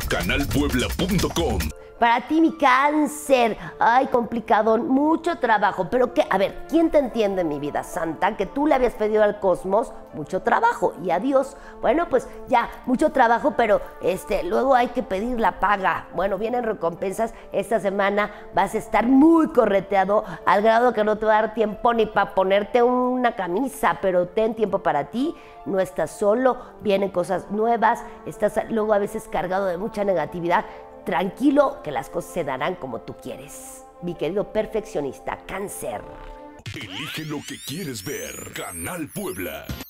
canalpuebla.com. Para ti, mi Cáncer, ay, complicado, mucho trabajo, pero ¿qué? A ver, ¿quién te entiende, mi vida santa? Que tú le habías pedido al cosmos mucho trabajo y a Dios, bueno, pues ya, mucho trabajo, pero luego hay que pedir la paga. Bueno, vienen recompensas, esta semana vas a estar muy correteado, al grado que no te va a dar tiempo ni para ponerte una camisa, pero ten tiempo para ti, no estás solo, vienen cosas nuevas, estás luego a veces cargado de mucha negatividad. Tranquilo, que las cosas se darán como tú quieres. Mi querido perfeccionista, Cáncer. Elige lo que quieres ver. Canal Puebla.